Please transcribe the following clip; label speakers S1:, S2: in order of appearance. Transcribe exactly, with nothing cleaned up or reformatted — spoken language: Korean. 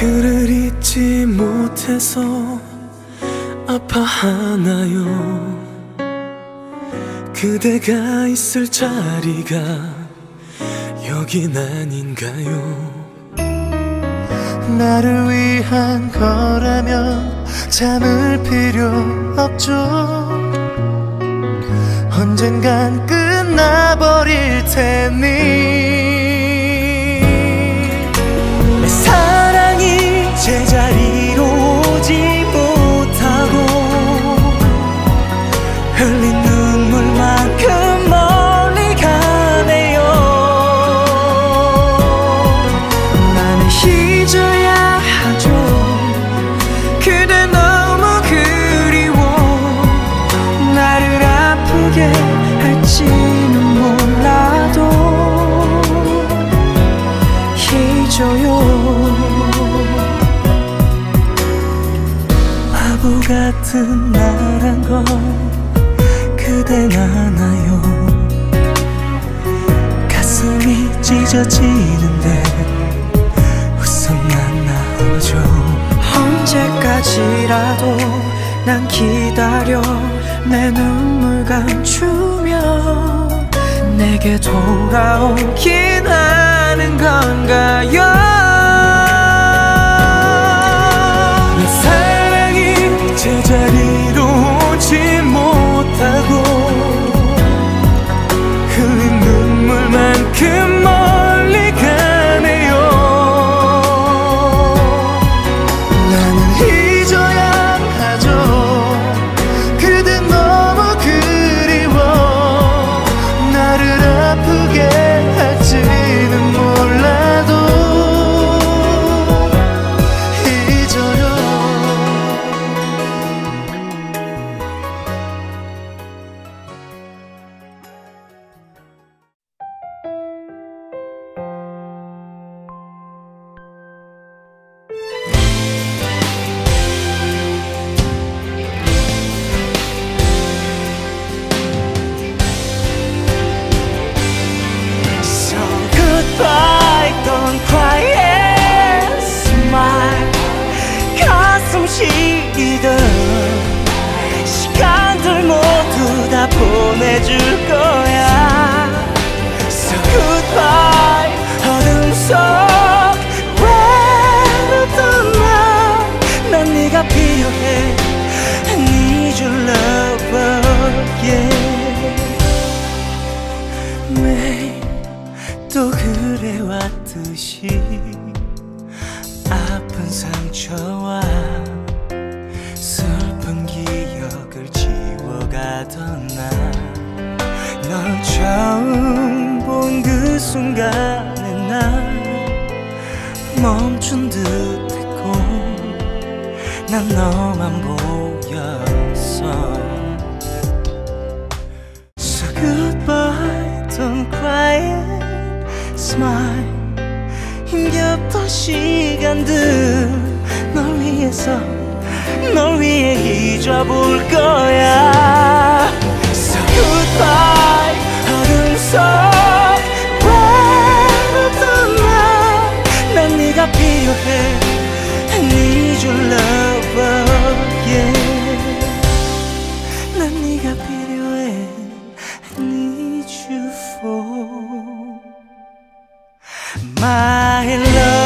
S1: 그를 잊지 못해서 아파하나요? 그대가 있을 자리가 여긴 아닌가요?
S2: 나를 위한 거라면 참을 필요 없죠. 언젠간 끝나버릴 테니
S1: 내 사랑이 제자리로 오지 못하고 흘린 눈물만큼 멀리 가네요. 나는 잊어야 하죠. 그대 너무 그리워. 나를 아프게 할지는 몰라도 잊어요. 바보 같은 나란 걸 그댄 아나요? 가슴이 찢어지는데 웃음만 나오죠. 언제까지라도 난 기다려 내 눈물 감추며 내게 돌아오긴 하는 건가요? 내 사랑이 제자리로 오지 못하고 흘린 눈물만큼 멀리 가네요. 나는 잊어야 하죠. 그대 너무 그리워. 나를 아프게 할지는 몰라도 잊어요. So goodbye, don't cry and smile. 가슴 시리던 시간들 모두 다 보내줄 거야. So goodbye, 어둠 속 외롭던 날, 난 네가 필요해. I need your love again. 매일 또 그래왔듯이 아픈 상처와 슬픈 기억을 지워가던 날, 널 처음 본 그 순간에 난 멈춘 듯했고 난 너만 보였어. So goodbye, don't cry and smile. 힘겹던 시간들 널 위해서 널 위해 잊어볼 거야. So goodbye, 어둠 속 외롭던 날, 난 네가 필요해. I need your love again. 난 네가 필요해. I need you for my love.